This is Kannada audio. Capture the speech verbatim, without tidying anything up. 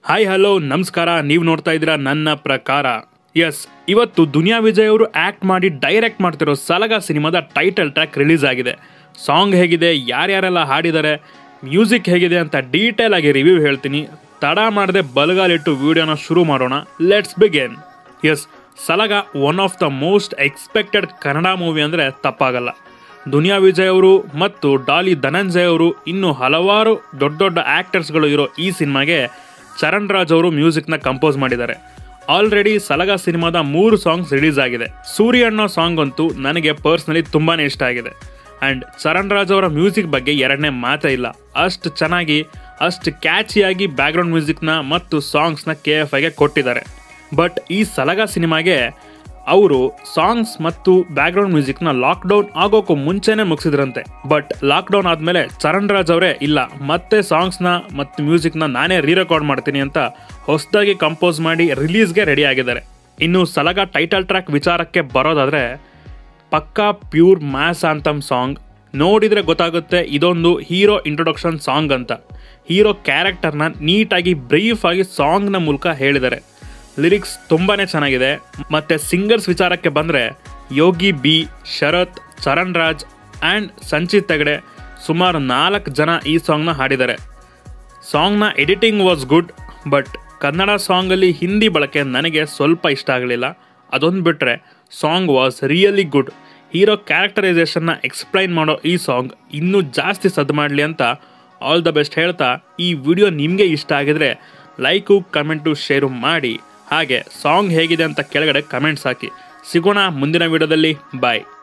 ಹಾಯ್ ಹಲೋ ನಮಸ್ಕಾರ. ನೀವು ನೋಡ್ತಾ ಇದ್ದೀರಾ ನನ್ನ ಪ್ರಕಾರ. ಎಸ್, ಇವತ್ತು ದುನಿಯಾ ವಿಜಯ್ ಅವರು ಆ್ಯಕ್ಟ್ ಮಾಡಿ ಡೈರೆಕ್ಟ್ ಮಾಡ್ತಿರೋ ಸಲಗ ಸಿನಿಮಾದ ಟೈಟಲ್ ಟ್ರ್ಯಾಕ್ ರಿಲೀಸ್ ಆಗಿದೆ. ಸಾಂಗ್ ಹೇಗಿದೆ, ಯಾರ್ಯಾರೆಲ್ಲ ಹಾಡಿದ್ದಾರೆ, ಮ್ಯೂಸಿಕ್ ಹೇಗಿದೆ ಅಂತ ಡೀಟೇಲ್ ಆಗಿ ರಿವ್ಯೂ ಹೇಳ್ತೀನಿ. ತಡ ಮಾಡದೆ ಬಲಗಾಲಿಟ್ಟು ವಿಡಿಯೋನ ಶುರು ಮಾಡೋಣ. Let's begin. Yes, Salaga one of the most expected Kannada movie ಅಂದರೆ ತಪ್ಪಾಗಲ್ಲ. ದುನಿಯಾ ವಿಜಯ್ ಅವರು ಮತ್ತು ಡಾಲಿ ಧನಂಜಯ್ ಅವರು ಇನ್ನೂ ಹಲವಾರು ದೊಡ್ಡ ದೊಡ್ಡ ಆ್ಯಕ್ಟರ್ಸ್ಗಳು ಇರೋ ಈ ಸಿನಿಮಾಗೆ ಚರಣ್ ರಾಜ್ ಅವರು ಮ್ಯೂಸಿಕ್ನ ಕಂಪೋಸ್ ಮಾಡಿದ್ದಾರೆ. ಆಲ್ರೆಡಿ ಸಲಗ ಸಿನಿಮಾದ ಮೂರು ಸಾಂಗ್ಸ್ ರಿಲೀಸ್ ಆಗಿದೆ. ಸೂರ್ಯ ಅನ್ನೋ ಸಾಂಗ್ ಅಂತೂ ನನಗೆ ಪರ್ಸ್ನಲಿ ತುಂಬಾ ಇಷ್ಟ ಆಗಿದೆ. ಆ್ಯಂಡ್ ಚರಣ್ ರಾಜ್ ಅವರ ಮ್ಯೂಸಿಕ್ ಬಗ್ಗೆ ಎರಡನೇ ಮಾತೇ ಇಲ್ಲ. ಅಷ್ಟು ಚೆನ್ನಾಗಿ, ಅಷ್ಟು ಕ್ಯಾಚಿಯಾಗಿ ಬ್ಯಾಕ್ಗ್ರೌಂಡ್ ಮ್ಯೂಸಿಕ್ನ ಮತ್ತು ಸಾಂಗ್ಸ್ನ ಕೆ ಎಫ್ ಐಗೆ ಕೊಟ್ಟಿದ್ದಾರೆ. ಬಟ್ ಈ ಸಲಗ ಸಿನಿಮಾಗೆ ಅವರು ಸಾಂಗ್ಸ್ ಮತ್ತು ಬ್ಯಾಕ್ಗ್ರೌಂಡ್ ಮ್ಯೂಸಿಕ್ನ ಲಾಕ್ಡೌನ್ ಆಗೋಕ್ಕೂ ಮುಂಚೆನೇ ಮುಗಿಸಿದ್ರಂತೆ. ಬಟ್ ಲಾಕ್ಡೌನ್ ಆದಮೇಲೆ ಚರಣ್ ರಾಜ್ ಅವರೇ ಇಲ್ಲ, ಮತ್ತೆ ಸಾಂಗ್ಸ್ನ ಮತ್ತು ಮ್ಯೂಸಿಕ್ನ ನಾನೇ ರೀ ರೆಕಾರ್ಡ್ ಮಾಡ್ತೀನಿ ಅಂತ ಹೊಸದಾಗಿ ಕಂಪೋಸ್ ಮಾಡಿ ರಿಲೀಸ್ಗೆ ರೆಡಿ ಆಗಿದ್ದಾರೆ. ಇನ್ನು ಸಲಗ ಟೈಟಲ್ ಟ್ರ್ಯಾಕ್ ವಿಚಾರಕ್ಕೆ ಬರೋದಾದರೆ, ಪಕ್ಕಾ ಪ್ಯೂರ್ ಮ್ಯಾಸ್ ಆಂಥಮ್ ಸಾಂಗ್. ನೋಡಿದರೆ ಗೊತ್ತಾಗುತ್ತೆ ಇದೊಂದು ಹೀರೋ ಇಂಟ್ರೊಡಕ್ಷನ್ ಸಾಂಗ್ ಅಂತ. ಹೀರೋ ಕ್ಯಾರೆಕ್ಟರ್ನ ನೀಟಾಗಿ ಬ್ರೀಫಾಗಿ ಸಾಂಗ್ನ ಮೂಲಕ ಹೇಳಿದ್ದಾರೆ. ಲಿರಿಕ್ಸ್ ತುಂಬಾ ಚೆನ್ನಾಗಿದೆ. ಮತ್ತು ಸಿಂಗರ್ಸ್ ವಿಚಾರಕ್ಕೆ ಬಂದರೆ ಯೋಗಿ ಬಿ, ಶರತ್, ಚರಣ್ ರಾಜ್ ಆ್ಯಂಡ್ ಸಂಚಿತ್ ಹೆಗ್ಡೆ ಸುಮಾರು ನಾಲ್ಕು ಜನ ಈ ಸಾಂಗ್ನ ಹಾಡಿದ್ದಾರೆ. ಸಾಂಗ್ನ editing was good. But Kannada ಸಾಂಗಲ್ಲಿ ಹಿಂದಿ ಬಳಕೆ ನನಗೆ ಸ್ವಲ್ಪ ಇಷ್ಟ ಆಗಲಿಲ್ಲ. ಅದೊಂದು ಬಿಟ್ಟರೆ song was really good. Hero ಕ್ಯಾರೆಕ್ಟರೈಸೇಷನ್ನ ಎಕ್ಸ್ಪ್ಲೈನ್ ಮಾಡೋ ಈ ಸಾಂಗ್ ಇನ್ನೂ ಜಾಸ್ತಿ ಸದ್ದು ಮಾಡಲಿ ಅಂತ ಆಲ್ ದ ಬೆಸ್ಟ್ ಹೇಳ್ತಾ, ಈ ವಿಡಿಯೋ ನಿಮಗೆ ಇಷ್ಟ ಆಗಿದ್ರೆ ಲೈಕು, ಕಮೆಂಟು, ಶೇರು ಮಾಡಿ. ಹಾಗೆ ಸಾಂಗ್ ಹೇಗಿದೆ ಅಂತ ಕೆಳಗಡೆ ಕಮೆಂಟ್ಸ್ ಹಾಕಿ. ಸಿಗೋಣ ಮುಂದಿನ ವಿಡಿಯೋದಲ್ಲಿ. ಬಾಯ್.